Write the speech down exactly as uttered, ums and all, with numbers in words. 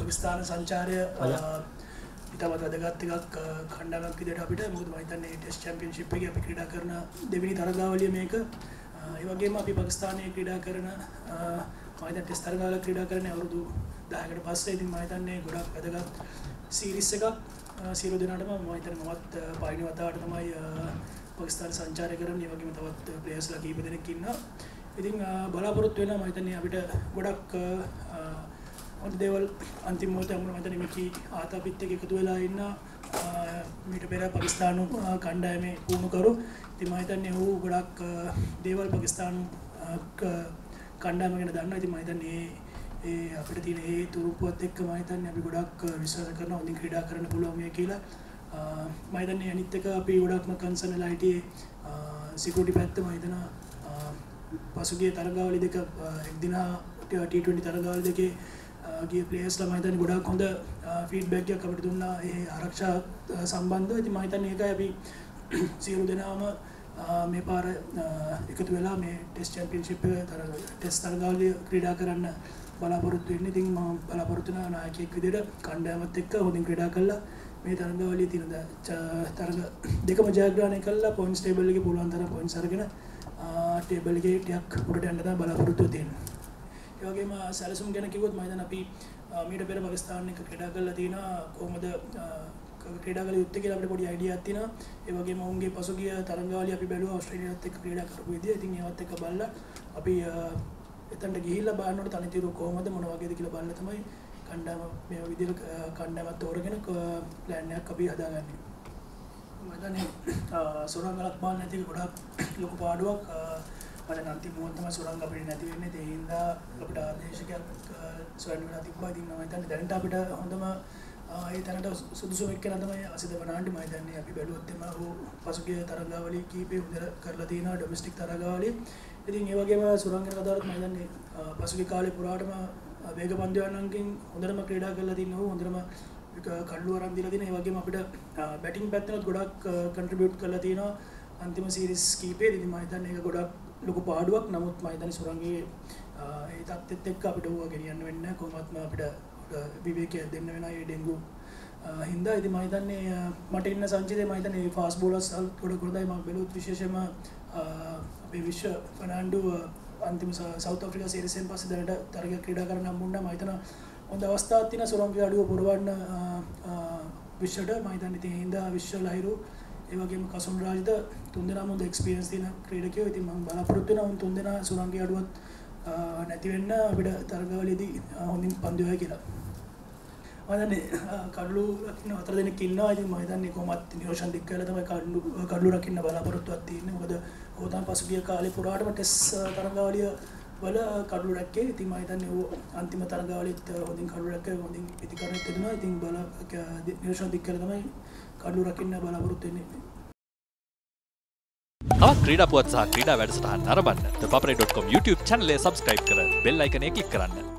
පාකිස්තාන සංචාරය ඉතාමත් වැදගත් එකක් කණ්ඩායමක් විදිහට අපිට. මොකද මම හිතන්නේ ටෙස්ට් චැම්පියන්ෂිප් එකේ අපි ක්‍රීඩා කරන දෙවෙනි තරගාවලිය මේක. ඒ වගේම අපි පාකිස්තානයේ ක්‍රීඩා කරන මම හිතන්නේ ටෙස්ට් තරගාවලිය ක්‍රීඩා කරන්නේ අවුරුදු දහයකට පස්සේ. ඉතින් මම හිතන්නේ ගොඩක් වැදගත් සීරීස් එකක්. සියලු දෙනාටම මම හිතන්නේ මමත් පළවෙනි වතාවට තමයි පාකිස්තාන සංචාරය කරන්නේ. ඒ වගේම තවත් ප්ලේයර්ස්ලා කීප දෙනෙක් ඉන්නවා. ඉතින් බලාපොරොත්තු වෙනවා මම හිතන්නේ අපිට ගොඩක් හොඳ දේවල් අන්තිම මොහොතේ මම හිතන්නේ මිකි ආතාපිත් එක්ක එකතු වෙලා ඉන්න මීට පෙර පාකිස්තානු කණ්ඩායමේ පුහුණුකරු. ඉතින් මම හිතන්නේ ඌ ගොඩක් දේවල් පාකිස්තානු කණ්ඩායම ගැන දන්නවා. ඉතින් මම හිතන්නේ ඒ අපිට තියෙන ඒ තුරුපුවත් එක්ක මම හිතන්නේ අපි ගොඩක් විශ්වාස කරනවා හොඳින් ක්‍රීඩා කරන්න පුළුවන් මේ කියලා. මම හිතන්නේ අනිත් එක අපි ගොඩක්ම කන්සර්න් වෙලා හිටියේ සිකියුරිටි පැත්ත. මම හිතනවා පසුගිය තරගාවලි දෙක එක් දින टी ट्वेंटी තරගාවලි දෙකේ ගිය ප්ලේයර්ස්ලා මම හිතන්නේ ගොඩක් හොඳ ෆීඩ්බැක් එකක් අපිට දුන්නා ඒ ආරක්ෂා සම්බන්ධව. ඉතින් මම හිතන්නේ ඒකයි අපි සියලු දෙනාම මේ පාර එකතු වෙලා මේ ටෙස්ට් චැම්පියන්ෂිප් එක ටෙස්ට් තරගාවලිය ක්‍රීඩා කරන්න බලාපොරොත්තු වෙන්නේ. ඉතින් මම බලාපොරොත්තු වෙන නායකයෙක් විදිහට කණ්ඩායමත් එක්ක හොඳින් ක්‍රීඩා කළා මේ තරගාවලියේ තියෙන තරග දෙකම ජයග්‍රහණය කළා. පොයින්ට්ස් ටේබල් එකේ පුළුවන් තරම් පොයින්ට්ස් අරගෙන ටේබල් එකේ ටිකක් උඩට යන්න තමයි බලාපොරොත්තු වෙන්නේ. ඒ වගේම සැලසුම් ගැන කිව්වොත් මම හිතන්නේ අපි මීට පෙර පාකිස්තාන එක ක්‍රීඩා කරලා තියෙනවා. කොහොමද ක්‍රීඩා කළ යුත්තේ කියලා අපිට පොඩි අයිඩියාවක් තියෙනවා. ඒ වගේම ඔවුන්ගේ පසුගිය තරගාවලිය අපි බැලුවා ඕස්ට්‍රේලියාවත් එක්ක ක්‍රීඩා කරපු විදිය. ඉතින් ඒවත් එක්ක බලලා අපි එතනට ගිහිල්ලා බලනකොට තනිතිරු කොහොමද මොන වගේද කියලා බලලා තමයි කණ්ඩායම මේ විදිහට කණ්ඩායමක් තෝරගෙන ප්ලෑන් එකක් අපි හදාගන්නේ. මම හිතන්නේ සුරංගලක් බලන්න නැති ගොඩක් ලොකු පාඩුවක්. මම අන්තිම මොහොත තමයි සුරංග අපිට නැති වෙන්නේ. ඒ හින්දා අපිට ආදේශකයක් සොයන්න වෙලා තිබ්බා. ඉතින් මම හිතන්නේ දැනට අපිට හොඳම ඒ තැනට සුදුසුම එක්කෙනා තමයි අසිත වනාන්ඩි. මම හිතන්නේ අපි බැලුවොත් එම ඔහු පසුගිය තරගාවලිය කීපේ හොඳට කරලා තියෙනවා ඩොමෙස්ටික් තරගාවලිය. ඉතින් ඒ වගේම සුරංග ගැන කතාවත් මම හිතන්නේ පසුගිය කාලේ පුරාටම වේග පන්දුවන්නන්ගෙන් හොඳටම ක්‍රීඩා කරලා තියෙන ඔහු හොඳටම කඩලු අරන් දීලා තියෙනවා. ඒ වගේම අපිට බැටිං පැත්තෙත් ගොඩක් කන්ට්‍රිබියුට් කරලා තියෙනවා අන්තිම සීරීස් කීපේ. ඉතින් මම හිතන්නේ ඒක ගොඩක් ලොකු පාඩුවක්. නමුත් මම හිතන්නේ සුරංගයේ ඒ තත්ත්වෙත් එක්ක අපිට ඌව ගෙනියන්න වෙන්නේ නැහැ. කොහොමත්ම අපිට විවේකයක් දෙන්න වෙනවා මේ ඩෙන්ගු හින්දා. ඉතින් මම හිතන්නේ මට ඉන්න සංචිතේ මම හිතන්නේ ෆාස්ට් බෝලර්ස් ගොඩක් හොඳයි. මම බැලුවොත් විශේෂයෙන්ම අපේ විශ්ව ෆර්නෑන්ඩෝ අන්තිම සවුත් ආෆ්‍රිකා සීරීස් එකෙන් පස්සේ දැනට තරගයක් ක්‍රීඩා කරන්න හම්බුණා. මම හිතනවා හොඳ අවස්ථාවක් තියෙන සුරංගගේ අඩුව පුරවන්න විශ්වට. මම හිතන්නේ ඉතින් හින්දා විශ්ව ලහිරු ඒ වගේම කසුන් රාජිත තුන්දෙනාම හොඳ එක්ස්පීරියන්ස් තියෙන ක්‍රීඩකයෝ. ඉතින් මම බලාපොරොත්තු වෙනවා උන් තුන්දෙනා සුරංගගේ අඩුවත් නැති වෙන්න අපිට තරගාවලියේදී හොඳින් පන්දු වෙයි කියලා. මම හිතන්නේ කඩලු රකින්න හතර දෙනෙක් ඉන්නවා. ඉතින් මම හිතන්නේ කොහොමත් නිරෝෂන් දික් කරලා තමයි කඩලු කඩලු රකින්න බලාපොරොත්තුවක් තියෙන්නේ. මොකද ඔහු තමයි පසුගිය කාලේ පුරාටම ටෙස්ට් තරගාවලිය වල කඩලු රැක්කේ. ඉතින් මම හිතන්නේ ඌ අන්තිම තරගාවලියේත් හොඳින් කඩලු රැක්කේ හොඳින් ප්‍රතිකරණයක් දෙනවා. ඉතින් බල නිරෝෂන් දික් කරලා තමයි කඩලු රකින්න බලාපොරොත්තු වෙන්නේ. තවත් ක්‍රීඩා පුවත් සහ ක්‍රීඩා වැඩසටහන් නරඹන්න the papare dot com YouTube channel එක subscribe කර bell icon එක click කරන්න.